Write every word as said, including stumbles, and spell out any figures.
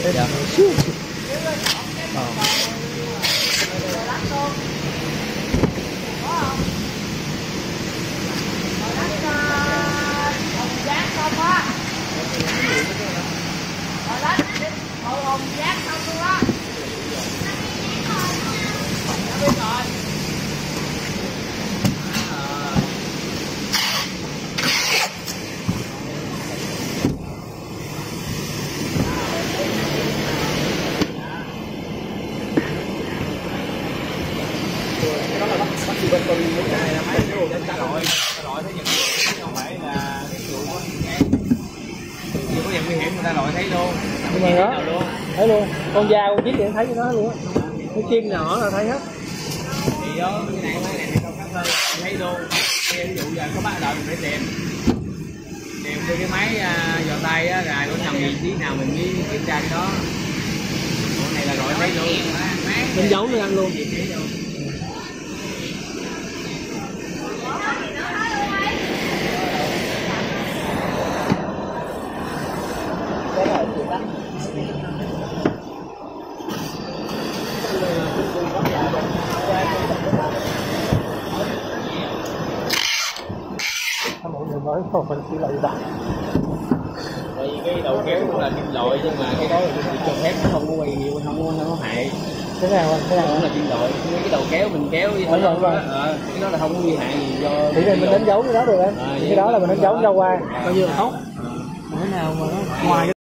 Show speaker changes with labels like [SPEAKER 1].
[SPEAKER 1] Dạ. Bên con muốn này là máy đồ để trả loại, trả loại thấy nhận không phải là cái vụ có chưa có dạng nguy hiểm người ta loại thấy luôn. Nhưng mà đó luôn. Thấy luôn. Con da con chiếc thì thấy cái đó luôn á. Cái kim nhỏ là thấy hết. Thì đó cái này máy này không khác hơn thấy luôn. Ví dụ giờ có bắt đầu mình phải tìm tìm đi cái máy uh, dò tay á, rồi có nằm vị trí nào mình mới kiểm tra cái đó. Con này là loại thấy luôn. Đánh dấu nó ăn luôn.
[SPEAKER 2] Mọi người nói không mình chỉ là gì đó.
[SPEAKER 1] Tại vì cái đầu kéo cũng là kim loại nhưng mà cái đó là kim cho thép nó không có quay nhiều, không có không có hại.
[SPEAKER 2] Thế nào anh? Thế nào
[SPEAKER 1] cũng là kim loại, cái đầu kéo mình kéo với thôi rồi. Ờ, cái đó là không có nguy hại gì do.
[SPEAKER 2] Thì mình đánh dấu cái đó được em.
[SPEAKER 1] À,
[SPEAKER 2] cái đó là mình đánh dấu ra qua.
[SPEAKER 1] Bao nhiêu là tốt.
[SPEAKER 2] Cái nào mà nó ngoài